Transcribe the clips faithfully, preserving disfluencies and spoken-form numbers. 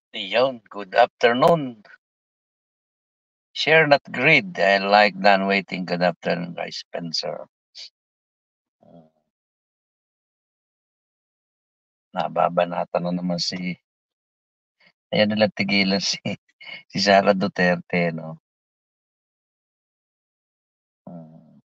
Iyon, good afternoon. Share not greed. I like done waiting. Good afternoon, guys. Spencer. Hmm. Nababanatan na naman si ayan nalang tigilan si si Sara Duterte, no? Hmm.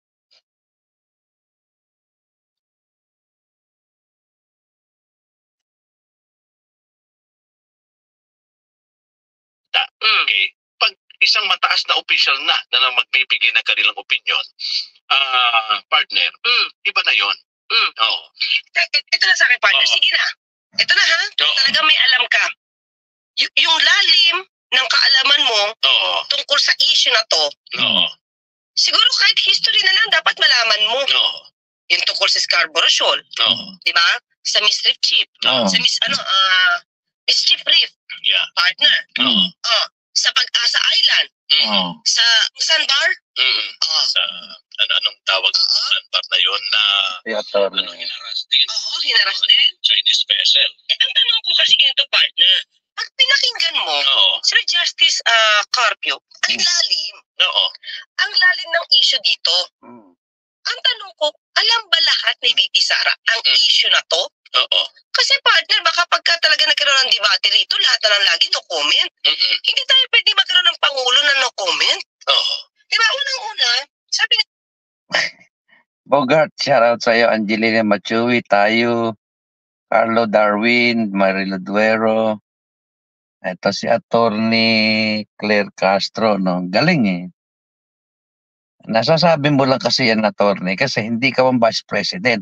Ta okay, 'pag isang mataas na opisyal na na lang magbibigay ng kanilang opinyon, ah, partner, hmm, iba na 'yon. Hmm. Oo. E e ito na sa'kin partner, Oo. sige na. Ito na ha, Oo. talagang may alam ka. Yu yung lalim ng kaalaman mo Oo. tungkol sa issue na 'to, Oo. siguro kahit history na lang dapat malaman mo. Oo. Yung tungkol sa Scarborough Shoal, Oo. 'di ba? Sa Mischief Reef, Oo. sa mis ano, ah, Mischief Reef, Yeah. partner. Oo. Oh, sa Pag-asa Island, Oo. sa Sandbar, Mm. Oh. Sa ano anong tawag sa Oo. sandbar na 'yon na Si attorney. ano hinaras din. Oo, hinaras din. Chinese vessel. Eh, ang tanong ko kasi ganito partner, pag pinakinggan mo, Oo. Sir Justice ah, Carpio, ang Hmm. lalim. Oo. Ang lalim ng issue dito. Hmm. Ang tanong ko, alam ba lahat ni V P Sara ang Mm. issue na 'to? Oo. Kasi partner, baka pagka talaga nagkaroon ng debate rito, lahat na lang lagi no comment. Mm. Hindi tayo pwede magkaroon ng pangulo na no comment. Oo. Di ba, unang-una, sabi nga Bogart, shoutout sa'yo. Angelina Machuwi, tayo. Carlo Darwin, Marilo Duero. Ito si attorney Claire Castro, no? Galing eh. Nasasabi mo lang kasi yan, attorney, kasi hindi ka man vice president.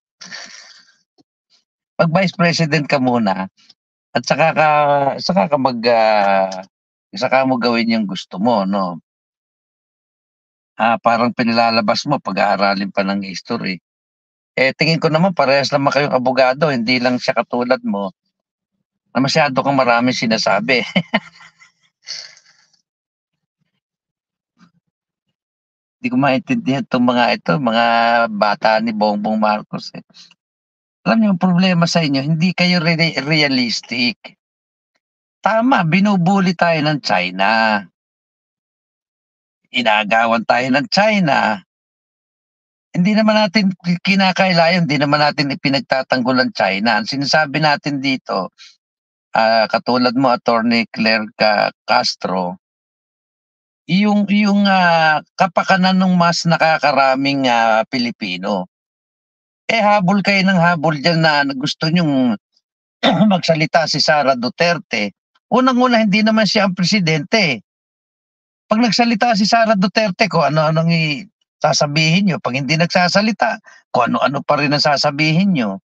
Pag vice president ka muna, at saka ka, saka ka mag, ah, saka mo gawin yung gusto mo, no? Ah, parang pinilalabas mo, pag-aaralin pa ng history. Eh, tingin ko naman parehas naman kayong abogado, hindi lang siya katulad mo, na masyado kang maraming sinasabi. Hindi ko maintindihan 'tong mga ito, mga bata ni Bongbong Marcos, eh. Alam niyo ang problema sa inyo, hindi kayo re realistic. Tama, binubully tayo ng China. Inaagawan tayo ng China. Hindi naman natin ki kinakailayan, hindi naman natin ipinagtatanggol ang China. Ang sinasabi natin dito, ah, katulad mo Attorney Claire Ca Castro, yung yung, ah, kapakanan ng mas nakakaraming, ah, Pilipino. Eh, habol kayo ng habol diyan na gusto niyong magsalita si Sara Duterte. Unang-una, hindi naman siya ang presidente. 'Pag nagsalita si Sara Duterte, kung ano-anong i sasabihin niyo. 'Pag hindi nagsasalita, kung ano-ano pa rin ang sasabihin niyo.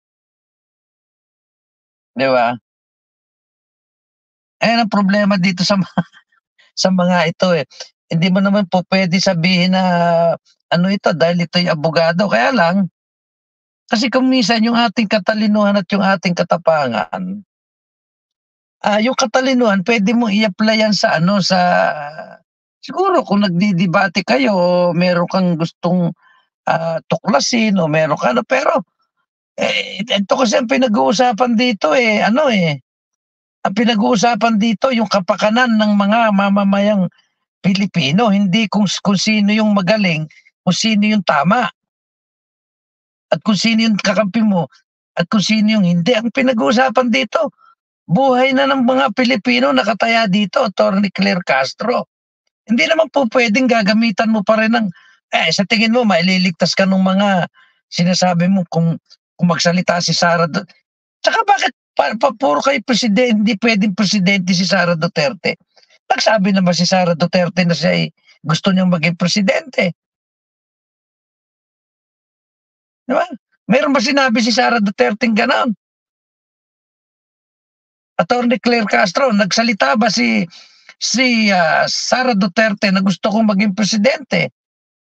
'Di ba? Ayan ang problema dito sa mga sa mga ito, eh. Hindi mo naman po puwede sabihin na ano ito, dahil ito'y abogado. Kaya lang, kasi kung minsan yung ating katalinuhan at yung ating katapangan, ah, yung katalinuhan puwede mong i-apply yan sa ano, sa siguro kung nagde-debate kayo o meron kang gustong, ah, tuklasin o meron ka ano, pero, eh, ito kasi ang pinag-uusapan dito, eh, ano, eh, ang pinag-uusapan dito yung kapakanan ng mga mamamayang Pilipino, hindi kung kung sino yung magaling, kung sino yung tama. At kung sino yung kakampi mo, at kung sino yung hindi. Ang pinag-uusapan dito, buhay na ng mga Pilipino nakataya dito, Attorney Claire Castro. Hindi naman po puwedeng gagamitan mo pa rin ng eh, sa tingin mo maililigtas ka nung mga sinasabi mo kung kung magsalita si Sara Du tsaka bakit pa pa puro kayo presiden hindi puwedeng presidente si Sara Duterte? Nagsabi naman si Sara Duterte na siya'y gusto niyang maging presidente. 'Di ba? Meron ba sinabi si Sara Duterteng gano'n? Attorney Claire Castro, nagsalita ba si si, ah, Sara Duterte na gusto kong maging presidente?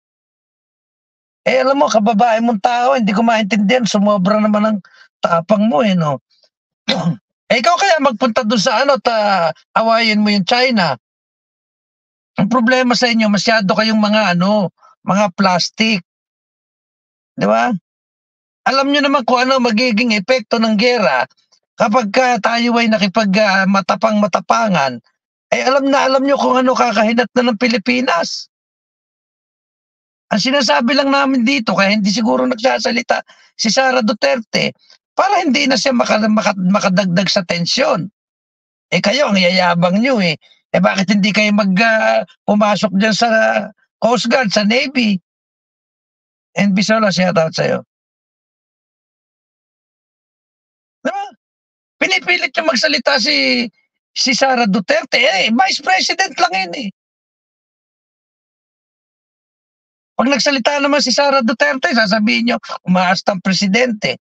Eh, alam mo kababae mong tao, hindi ko maintindihan, sumobra naman ang tapang mo, eh, 'no? Eh, ikaw kaya magpunta dun sa ano ta awayin mo yung China. Ang problema sa inyo masyado kayong mga ano, mga plastic. 'Di ba? Alam niyo naman kung ano magiging epekto ng giyera Kapagka tayo ay nakipag, ah, matapang-matapangan, ay alam na alam niyo kung ano kakahinat na ng Pilipinas. Ang sinasabi lang namin dito kaya hindi siguro nagsasalita si Sara Duterte, para hindi na siya maka maka makadagdag sa tensyon. Eh, kayo ang yayabang niyo, eh. Eh, bakit hindi kayo mag, ah, pumasok diyan sa Coast Guard, sa Navy? And Bisola, shoutout sa'yo. 'Di ba? Pinipilit niyang magsalita si si Sara Duterte, eh, Vice President lang 'yun, eh. 'Pag nagsalita naman si Sara Duterte sasabihin niyo, umaastang presidente.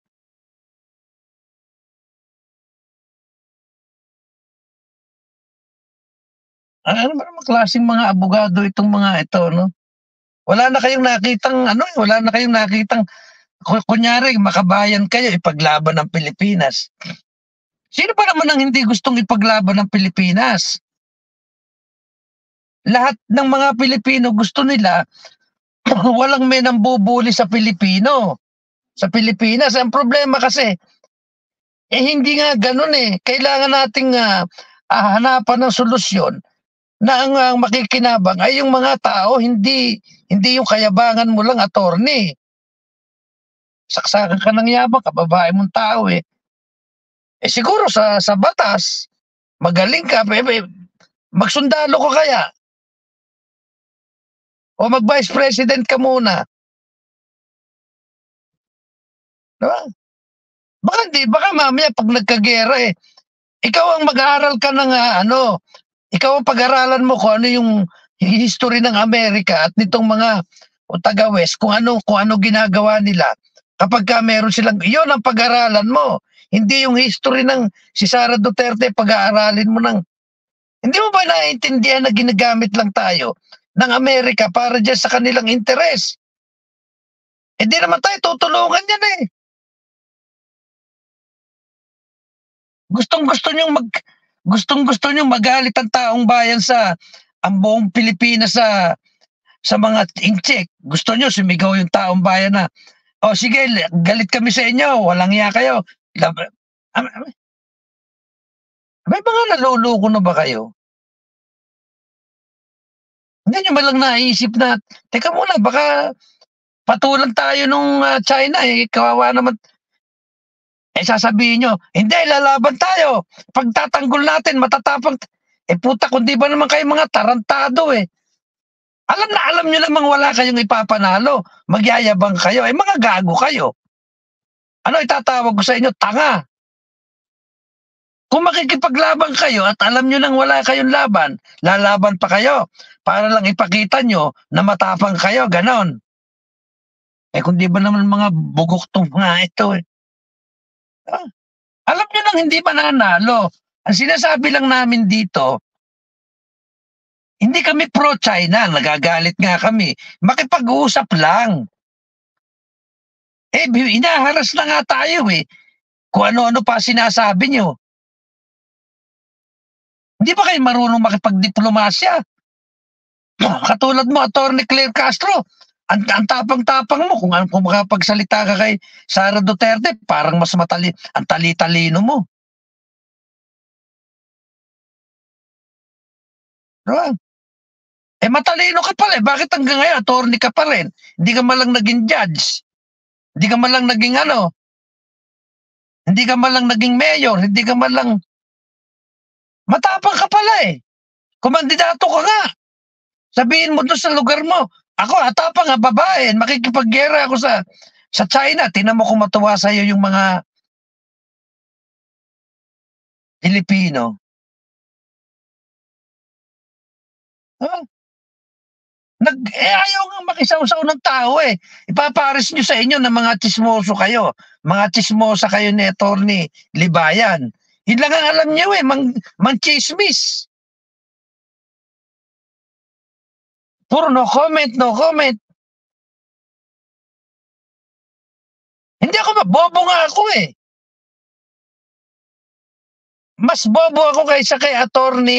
Ah, ano ba namang klaseng mga abogado itong mga ito 'no? Wala na kayong nakitang ano, eh, wala na kayong nakitang ku kunyari makabayan kayo ipaglaban ang Pilipinas. Sino ba naman ang hindi gustong ipaglaban ang Pilipinas? Lahat ng mga Pilipino gusto nila walang may nambubuli sa Pilipino, sa Pilipinas. Ang problema kasi, eh, hindi nga gano'n, eh. Kailangan nating, ah, ah, hanapan ng solusyon na ang, ang makikinabang ay yung mga tao, hindi hindi yung kayabangan mo lang, attorney. Saksakan ka ng yabang, kababae mong tao, eh. Eh, siguro sa sa batas, magaling ka, pe pe magsundalo ka kaya o mag-vice president ka muna, 'di ba? Baka hindi baka mamaya 'pag nagkagiyera, eh, ikaw ang mag-aaral ka ng, ah, ano, ikaw ang pag-aralan mo kung ano yung history ng Amerika at nitong mga o taga-West, kung ano kung ano ginagawa nila. Kapagka meron silang iyon ang pag-aralan mo, hindi yung history ng si Sara Duterte pag-aaralin mo ng hindi mo ba naiintindihan na ginagamit lang tayo ng Amerika para diyan sa kanilang interes? Eh, di naman tayo tutulungan niyan, eh. Gustong-gusto niyong mag gustong-gusto niyong magalit ang taong bayan sa ang buong Pilipinas sa sa mga incheck. Gusto niyo sumigaw yung taong bayan na, "O sige, galit kami sa inyo, walang hiya kayo." Lab am am may mga naloloko na ba kayo? Hindi niyo man lang naisip na, "Teka muna baka patulan tayo nung, ah, China, eh, kawawa naman." Eh, sasabihin niyo, "Hindi, lalaban tayo. Pagtatanggol natin matatapang." Eh, puta kung 'di ba naman kayo mga tarantado, eh. Alam na alam niyo namang wala kayong ipapanalo, magyayabang kayo, eh, mga gago kayo. Ano itatawag ko sa inyo, tanga. Kung makikipaglaban kayo at alam niyo nang wala kayong laban, lalaban pa kayo para lang ipakita niyo na matapang kayo, gano'n. Eh, kung 'di ba naman mga bugok 'tong mga ito, eh. Ah, alam niyo nang hindi mananalo. Ang sinasabi lang namin dito, hindi kami pro-China, nagagalit nga kami. Makipag-usap lang. Eh, bi hinaharas na nga tayo, eh, kung ano-ano pa sinasabi niyo. Hindi ba kayo marunong makipagdiplomasya? Katulad mo, Attorney Claire Castro, ang ang tapang-tapang mo kung ano kung makapagsalita ka kay Sara Duterte parang mas matali ang tali-talino mo, 'di ba? Eh, matalino ka pala, eh, bakit hanggang ngayon attorney ka pa rin? Hindi ka man lang naging judge, hindi ka man lang naging ano, hindi ka man lang naging mayor, hindi ka man lang matapang ka pala, eh. Kumandidato ka nga. Sabihin mo dun sa lugar mo, "Ako, ah, tapang, ah, babae, makikipaggiyera ako sa sa China." Tingnan mo kung matuwa sa'yo yung mga Pilipino. Ah, nag eh, ayaw ngang makisawsaw ng tao, eh. Ipapares niyo sa inyo na mga tsismoso kayo, mga tsismosa kayo ni Attorney Libayan. Yun lang ang alam niyo, eh, mang mangtsismis. Puro no comment, no comment. Hindi ako ma bobo nga ako, eh. Mas bobo ako kaysa kay Attorney,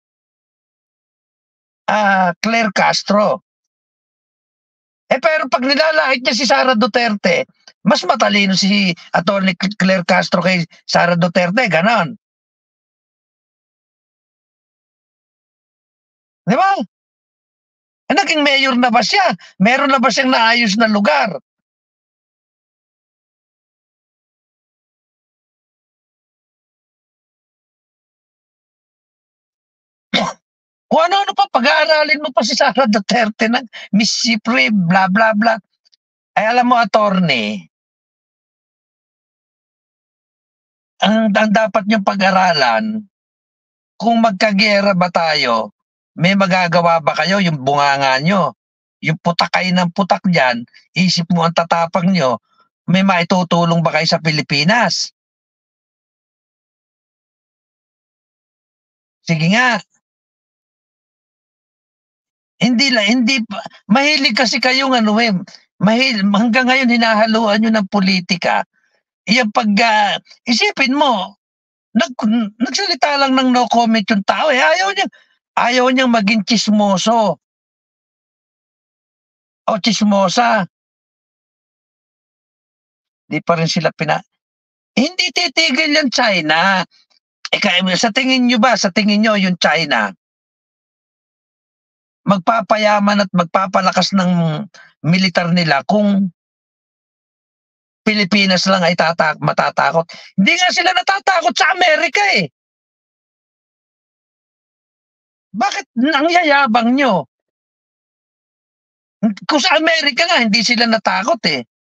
ah, Claire Castro. Eh, pero 'pag nilalait niya si Sara Duterte, Mas matalino si Attorney Claire Castro kay Sara Duterte, ganon. Di ba? Eh, naging mayor na ba siya? Meron na ba siyang naayos na lugar? Kung ano-ano pa, pag-aaralin mo pa si Sara Duterte ng Miss Sipre, bla bla bla. Ay alam mo, attorney, ang, ang dapat niyong pag-aralan, kung magkagera ba tayo, may magagawa ba kayo yung bunganga nyo? Yung putak kayo ng putak dyan, isip mo ang tatapang nyo, may maitutulong ba kayo sa Pilipinas? Sige nga. Hindi la, hindi mahilig kasi kayong ano eh, mahil, hanggang ngayon hinahaluan nyo ng politika. Yung pag, uh, isipin mo, nag, nagsalita lang ng no comment yung tao eh, ayaw niya, ayaw niyang maging chismoso o chismosa. Di pa rin sila pina, hindi titigil yung China. Eh, sa tingin nyo ba, sa tingin nyo yung China, magpapayaman at magpapalakas ng militar nila kung Pilipinas lang ay tatak matatakot? Hindi nga sila natatakot sa Amerika eh. Bakit ang yayabang nyo? Kung sa Amerika nga, hindi sila natakot eh.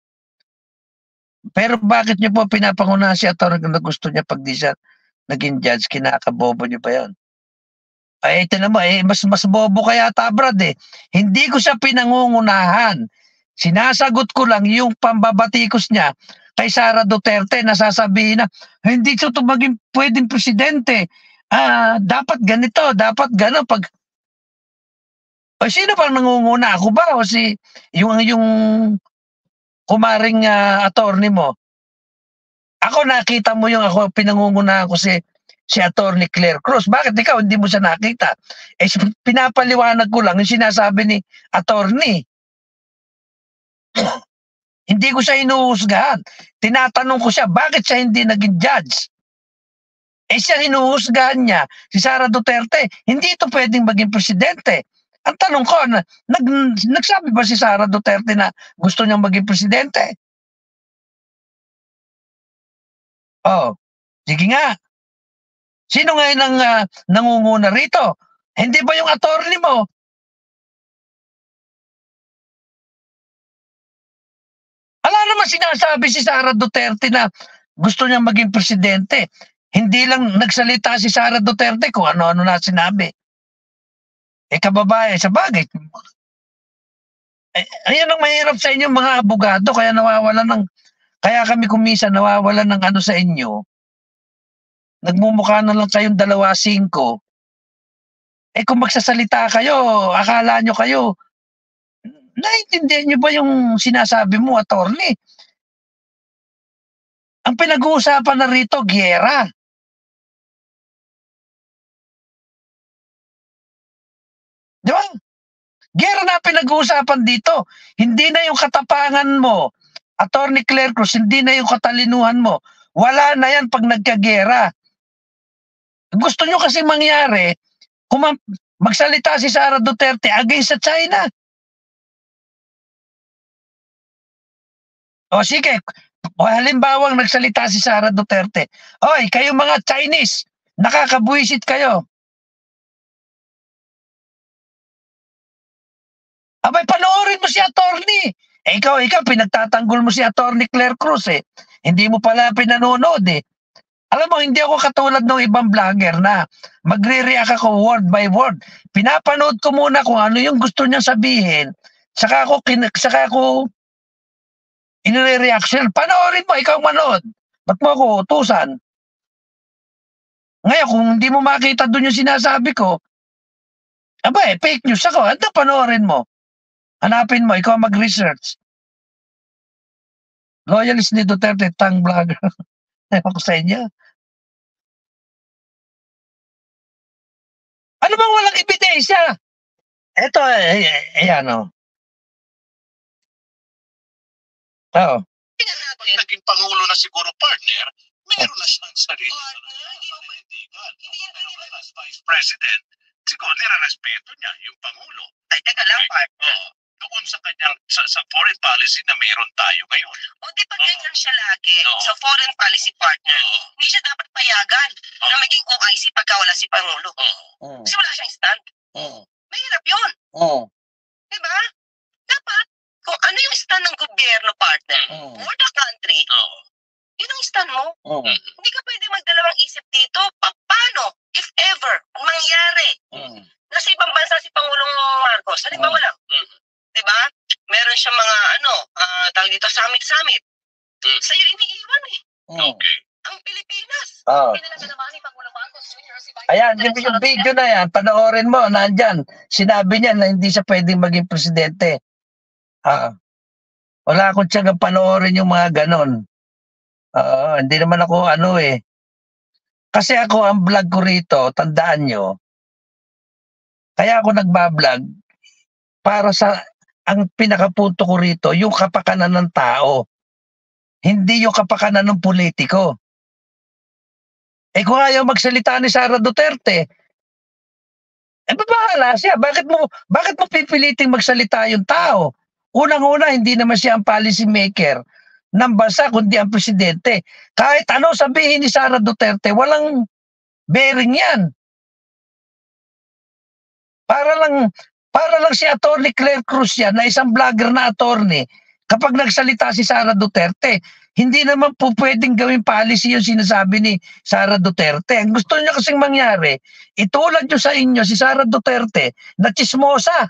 Pero bakit nyo po pinapangunahan si Atty. na gusto niya pag di siya naging judge, kinakabobo nyo ba yan? Ay, ito naman, eh, mas, mas bobo kaya yata, Brad eh. Hindi ko siya pinangungunahan. Sinasagot ko lang yung pambabatikos niya kay Sara Duterte na sasabihin na, hindi siya ito maging pwedeng presidente. Ah, dapat ganito, dapat gano'n. Pag, o sino bang nangunguna? Ako ba? O si, yung, yung kumaring uh, attorney mo? Ako nakita mo yung ako, pinangungunahan ko si si Attorney Claire Cruz. Bakit ikaw hindi mo siya nakita? Eh, pinapaliwanag ko lang yung sinasabi ni Attorney. Hindi ko siya inuhusgahan. Tinatanong ko siya, bakit siya hindi naging judge? Eh siya hinuhusgahan niya, si Sara Duterte, hindi ito pwedeng maging presidente. Ang tanong ko, nag, nagsabi ba si Sara Duterte na gusto niyang maging presidente? Oh, sige nga. Sino ngayon ang uh, nangunguna rito? Hindi ba yung attorney mo? Wala naman sinasabi si Sara Duterte na gusto niya maging presidente. Hindi lang nagsalita si Sara Duterte kung ano-ano na sinabi. Eh kababae, sa bagay. Eh, ayan ang mahirap sa inyo mga abogado, kaya nawawalan ng, kaya kami kumisa nawawalan ng ano sa inyo. Nagmumukha na lang kayong dalawa singko. Eh kung magsasalita kayo, akala nyo kayo, naiintindihan nyo ba yung sinasabi mo, attorney? Ang pinag-uusapan na rito, giyera. Di ba? Giyera na pinag-uusapan dito. Hindi na yung katapangan mo, Attorney Claire Cruz, hindi na yung katalinuhan mo. Wala na yan pag nagkagiyera. Gusto nyo kasi mangyari, kung magsalita si Sara Duterte against sa China. O sige, o halimbawang nagsalita si Sara Duterte, oy, kayo mga Chinese, nakakabuisit kayo. Abay, panoorin mo si attorney. Eh, ikaw, ikaw, pinagtatanggol mo si Attorney Claire Cruz eh. Hindi mo pala pinanonood eh. Alam mo, hindi ako katulad ng ibang vlogger na magre-react ako word by word. Pinapanood ko muna kung ano yung gusto niyang sabihin. Saka ako, saka ako inire-reaction. Panoorin mo, ikaw manood. Ba't mo ako utusan? Ngayon, kung hindi mo makita doon yung sinasabi ko, aba eh, fake news ako. Ano panoorin mo? Hanapin mo, ikaw mag-research. Loyalist ni Duterte, tang vlogger. Ewan ko sa inyo. Ano bang walang ebidensya? Ito, eh, ayan o. Oo. natin. Pag naging Pangulo na siguro, partner, meron na siyang sarili. Hindi yan as Vice President, siguro nire-respeto niya yung Pangulo. Ay, teka lang, partner. Oo. Doon sa kanyang, sa, sa foreign policy na meron tayo ngayon. O di pag ganyan siya lagi Oo. sa foreign policy partner, Oo. hindi siya dapat payagan Oo. na maging O I C pagka wala si Pangulo. Oo. Kasi wala siyang stand. Oo. Mahirap yun. Oo. Diba? Dapat, kung ano yung stand ng gobyerno partner Oo. for the country, Oo. yun ang stand mo. Oo. Hindi ka pwede magdalawang isip dito. Pa- Paano, if ever, mangyari Oo. na sa ibang bansa si Pangulong Marcos, halimbawa lang, Mm. diba? Meron siya mga, ano, ah, tawag dito, summit-summit. Mm. Sa'yo iniiwan eh. Oo. Okay. Ang Pilipinas. Oo. Pinalaga naman ni Pangulong Marcos Junior si Vice Ayan, President yung, yung Sara video na yan, panoorin mo, nandyan. Sinabi niya na hindi siya pwedeng maging presidente. Ah, wala akong tiyagang panoorin yung mga ganon. Oo, hindi naman ako ano eh. Kasi ako, ang vlog ko rito, tandaan nyo, kaya ako nagbablog para sa, ang pinakapunto ko rito, yung kapakanan ng tao. Hindi yung kapakanan ng politiko. Eh kung ayaw magsalita ni Sara Duterte, eh bahala siya. Bakit mo, bakit mo pipiliting magsalita yung tao? Unang-una, hindi naman siya ang policy maker ng bansa, kundi ang presidente. Kahit ano sabihin ni Sara Duterte, walang bearing yan. Para lang, para lang si Attorney Claire Cruz yan, na isang vlogger na attorney, kapag nagsalita si Sara Duterte, hindi naman po pwedeng gawing policy yung sinasabi ni Sara Duterte. Ang gusto niya kasing mangyari, itulad nyo sa inyo si Sara Duterte na chismosa.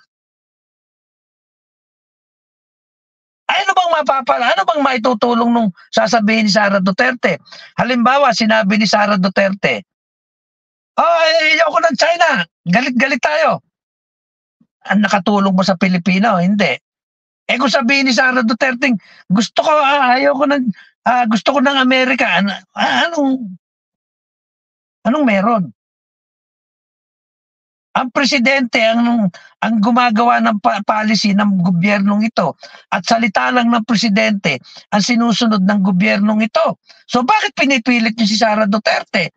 Ay, ano bang mapapala? Ano bang maitutulong nung sasabihin ni Sara Duterte? Halimbawa, sinabi ni Sara Duterte, oh, eh, ayoko ng China. Galit-galit tayo. Ang nakatulong mo sa Pilipino? Hindi. Eh kung sabihin ni Sara Duterte, gusto ko, ah, ayoko ng, ah, gusto ko ng Amerika, an ah, anong, anong meron? Ang presidente ang ang gumagawa ng pa policy ng gobyernong ito at salita lang ng presidente ang sinusunod ng gobyernong ito. So bakit pinipilit niyo si Sara Duterte?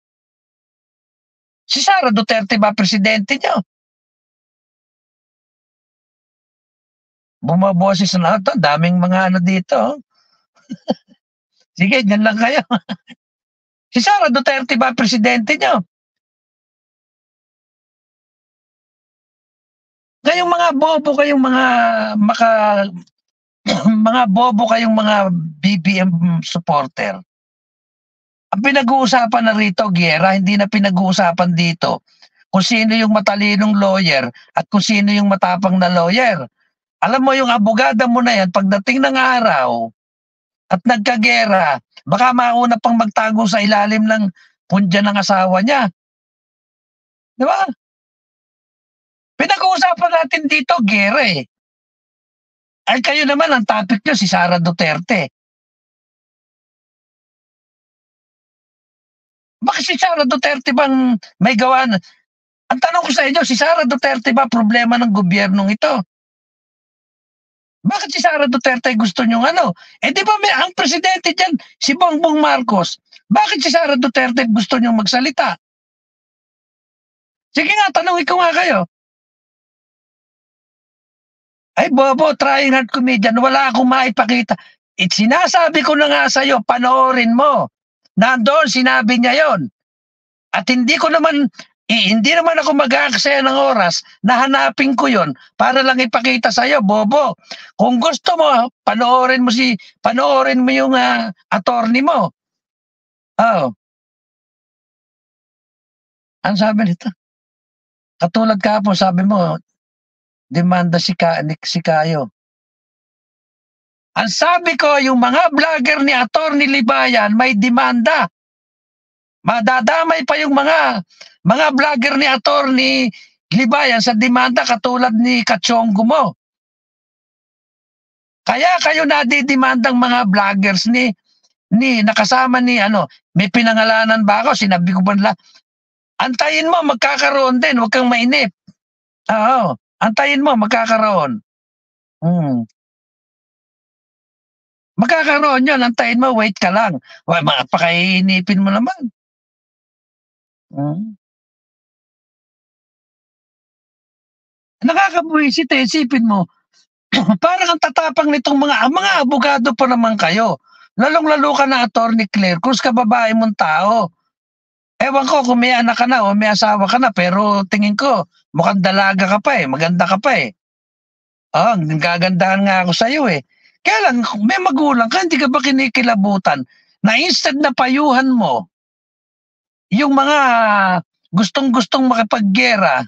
Si Sara Duterte ba presidente niyo? Bumaboses na ito, daming mga ano dito. Sige, dyan lang kayo. Si Sara Duterte ba presidente niyo? Kayong mga bobo, kayong mga maka mga bobo kayong mga B B M supporter. Ang pinag-uusapan na rito, Giera, hindi na pinag-uusapan dito kung sino yung matalinong lawyer at kung sino yung matapang na lawyer. Alam mo yung abogada mo na yan, pagdating ng araw at nagkagera, baka mauna pang magtago sa ilalim ng pundya ng asawa niya. Di ba? Pinag-uusapan natin dito, gera eh. Ay kayo naman, ang topic nyo, si Sara Duterte. Bakit si Sara Duterte bang may gawa na? Ang tanong ko sa inyo, si Sara Duterte ba problema ng gobyernong ito? Bakit si Sara Duterte gusto nyo ano? Eh di ba may ang presidente dyan, si Bongbong Marcos. Bakit si Sara Duterte gusto nyo magsalita? Sige nga, tanongin ko nga kayo. Ay bobo, trying hard comedian, wala akong maipakita. It, sinasabi ko na nga sa'yo, panoorin mo. Nandoon, sinabi niya yon. At hindi ko naman, eh, hindi naman ako mag-aaksaya ng oras na hanapin ko yon para lang ipakita sa'yo, bobo. Kung gusto mo, panoorin mo si, panoorin mo yung uh, attorney mo. Oh. Ano sabi nito? Katulad ka po, sabi mo, demanda si, Ka, si Kayo. Ang sabi ko, yung mga vlogger ni Attorney Libayan may demanda. Madadamay pa yung mga mga vlogger ni Attorney Libayan sa demanda katulad ni Kachongo mo. Kaya kayo nadidemandang mga vloggers ni ni nakasama ni ano, may pinangalanan ba ako? Sinabi ko ba nila, antayin mo, magkakaroon din, huwag kang mainip. Oo, antayin mo, magkakaroon. Hmm. Magkakaroon yun, antayin mo, wait ka lang. Wa mapakainipin mo naman. Hmm. Nakakabuwisit eh, isipin mo, parang ang tatapang nitong mga mga abogado pa naman kayo. Lalong-lalo ka na Attorney Claire Cruz, kababae mong tao. Ewan ko kung may anak ka na o may asawa ka na, pero tingin ko, mukhang dalaga ka pa eh, maganda ka pa eh. Ah, gagandahan nga ako sa'yo eh. Kaya lang, may magulang ka, hindi ka ba kinikilabutan na instead na payuhan mo yung mga gustong-gustong makipaggera,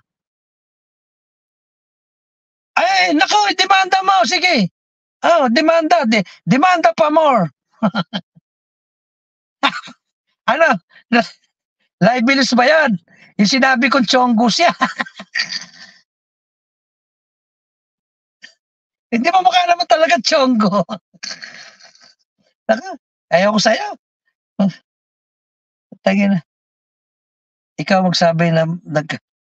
ay, naku, demanda mo, sige. Oh, demanda, de, demanda pa more. Ano, liabilis ba yan? Yung sinabi kong chonggo siya. Hindi mo mukha naman talaga chonggo. Naku, ayaw ko sa'yo. Tangina. Ikaw magsabi na nag...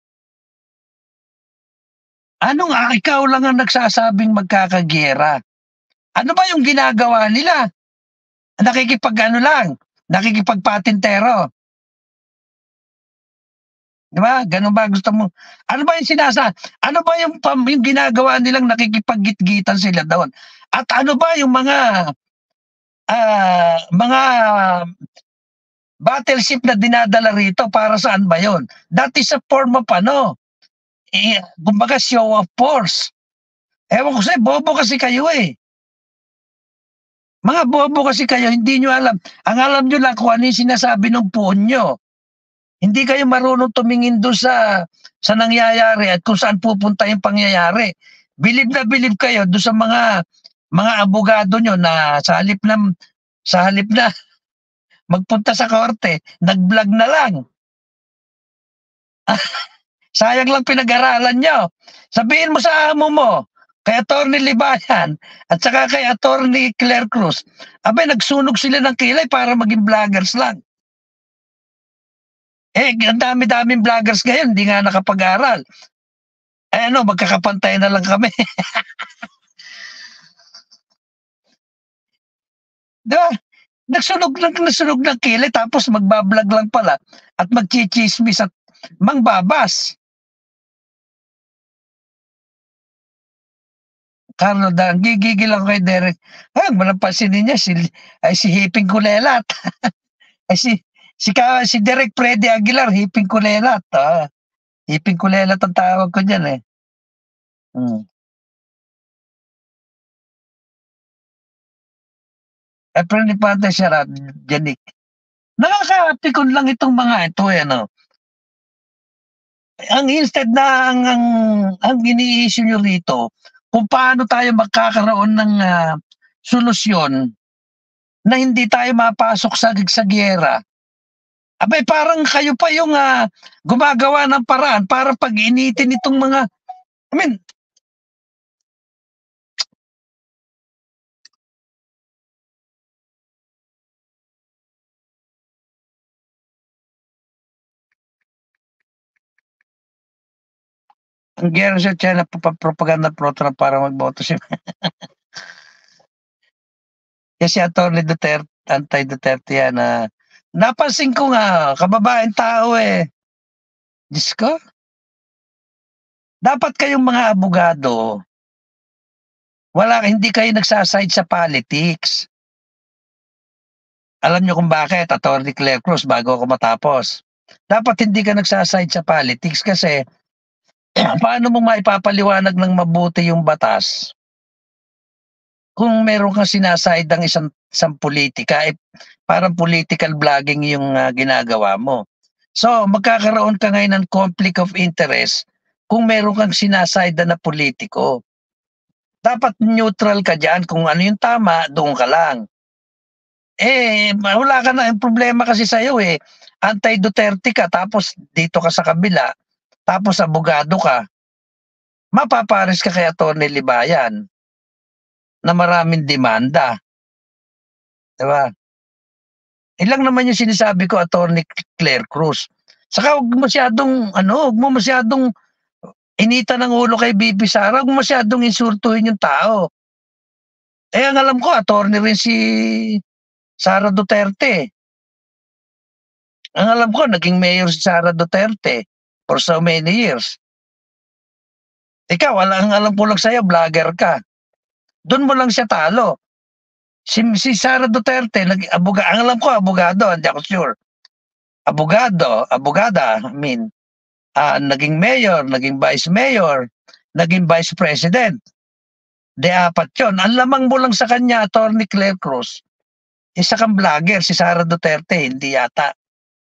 Ano nga, ikaw lang ang nagsasabing magkakagera. Ano ba yung ginagawa nila? Nakikipag-ano lang, nakikipagpatintero. Di ba? Ganun ba gusto mo? Ano ba yung sinasa? Ano ba yung, yung ginagawa nilang nakikipag-gitgitan sila doon? At ano ba yung mga uh, mga battleship na dinadala rito, para saan ba yon? That is a form of ano, eh, kumbaga show of force. Ewan ko sa'yo, bobo kasi kayo eh. Mga bobo kasi kayo, hindi nyo alam. Ang alam nyo lang kung ano yung sinasabi ng puon nyo. Hindi kayo marunong tumingin doon sa, sa nangyayari at kung saan pupunta yung pangyayari. Bilib na bilib kayo doon sa mga mga abogado nyo na sa halip na, sa halip na magpunta sa korte, nag-vlog na lang. Sayang lang pinag-aralan nyo. Sabihin mo sa amo mo, kay Attorney Libayan, at saka kay Attorney Claire Cruz, abay, nagsunog sila ng kilay para maging vloggers lang. Eh, ang dami-daming vloggers ngayon, hindi nga nakapag-aral. Eh ano, magkakapantay na lang kami. Diba? Nagsunog lang, nagsunog ng kilay, tapos magbablog lang pala, at magchichismis at mangbabas. Carlo Dan, gigigil ako kay Derek. Ay, malampasin niya, si, ay, si Hiping Kulelat. ay, si, si, si Derek Freddy Aguilar, Hiping Kulelat. Ah, Hiping Kulelat ang tawag ko dyan eh. Hmm. April ni Pante Sharat, Janik. Nakaka-apikon lang itong mga ito eh, ano. Ang instead na, ang, ang, ang ini-issue nyo rito, kung paano tayo magkakaroon ng uh, solusyon na hindi tayo mapasok sa, sa giyera. Abay, parang kayo pa yung uh, gumagawa ng paraan para pag-initin itong mga, I mean, ang giyera sa China, propaganda proto na para magboto siya. Kasi Atty. Duterte, anti-Duterte yan na uh, napansin ko nga, kababaeng tao eh. Diyos ko. Dapat kayong mga abogado, wala, hindi kayo nagsaside sa politics. Alam nyo kung bakit, Atty. Claire Cruz, bago ako matapos. Dapat hindi ka nagsaside sa politics kasi paano mo maipapaliwanag ng mabuti yung batas kung meron kang sinaside ng isang, isang politika, eh, parang political vlogging yung uh, ginagawa mo. So, magkakaroon ka ngayon ng conflict of interest kung meron kang sinaside na politiko. Dapat neutral ka dyan. Kung ano yung tama, doon ka lang. Eh, wala ka na. Yung problema kasi sa'yo eh, anti-Duterte ka, tapos dito ka sa kabila, tapos abogado ka, mapapares ka kay Atty. Libayan na maraming demanda. Diba? Ilang naman yung sinasabi ko, Atty. Claire Cruz. Saka huwag masyadong, ano, huwag mo masyadong inita ng ulo kay B B Sara, huwag masyadong insultuhin yung tao. Eh, ang alam ko, attorney rin si Sara Duterte. Ang alam ko, naging mayor si Sara Duterte for so many years. Ikaw, wala, ang alam ko lang sa'yo, vlogger ka. Doon mo lang siya talo. Si, si Sara Duterte, nag, abuga, ang alam ko, abogado, hindi ako sure. Abogado, abogada, I mean, uh, naging mayor, naging vice mayor, naging vice president. De apat yun. Ang lamang mo lang sa kanya, Attorney Claire Cruz, isa kang vlogger, si Sara Duterte, hindi yata.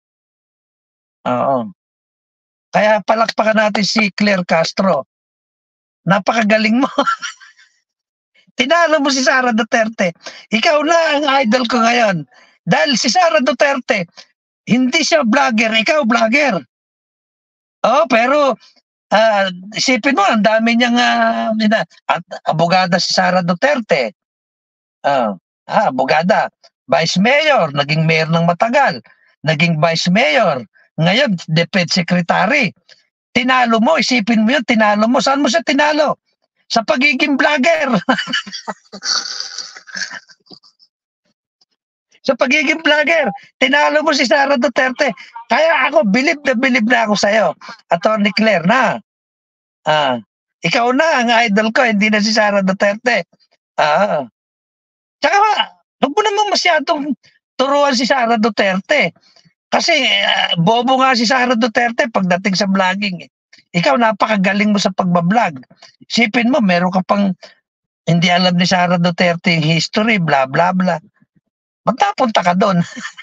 Oo. Kaya palakpakan natin si Claire Castro. Napakagaling mo. Tinalo mo si Sara Duterte. Ikaw na ang idol ko ngayon. Dahil si Sara Duterte, hindi siya vlogger, ikaw vlogger. Oh, pero uh, isipin mo, ang dami niyang uh, at abogada si Sara Duterte. Uh, ah, abogada. Vice Mayor, naging mayor ng matagal. Naging Vice Mayor. Ngayon, Defense Secretary. Tinalo mo, isipin mo yun, tinalo mo. Saan mo siya tinalo? Sa pagiging vlogger. Sa pagiging vlogger, tinalo mo si Sara Duterte. Kaya ako, bilib na bilib na ako sa'yo, Attorney Claire, na. Ah, ikaw na ang idol ko, hindi na si Sara Duterte. Ah. Tsaka, huwag mo naman masyadong turuan si Sara Duterte. Kasi, uh, bobo nga si Sara Duterte pagdating sa vlogging. Eh. Ikaw, napakagaling mo sa pagbablog. Isipin mo, meron ka pang hindi alam ni Sara Duterte yung history, bla bla bla. Magtapunta ka doon.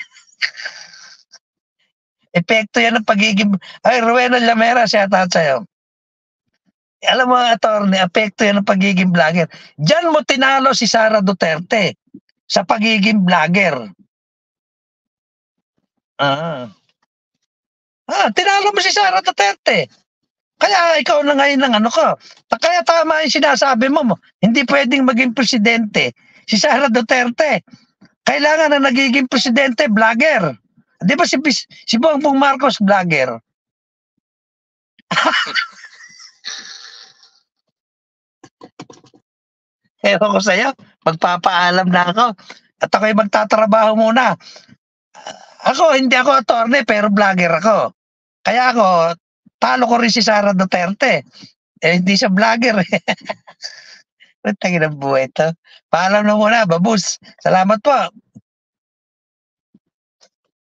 Epekto yan ng pagiging... Ay, Rowena Llamera, siya tahan sa'yo. Alam mo, attorney, epekto yan ng pagiging vlogger. Diyan mo tinalo si Sara Duterte sa pagiging vlogger. Ah. Ah, tinalo mo si Sara Duterte. Kaya ikaw na ngayon ng ano ko. Kaya tama yung sinasabi mo, hindi pwedeng maging presidente si Sara Duterte. Kailangan na nagiging presidente, vlogger. Di ba si, si Bongbong Marcos, vlogger? Ewan ko sa'yo, magpapaalam na ako. At ako'y magtatrabaho muna. Ako, hindi ako attorney, pero vlogger ako. Kaya ako, talo ko rin si Sara Duterte. Eh, hindi siya vlogger. Tangin ang buhay ito. Paalam na muna, babus. Salamat po.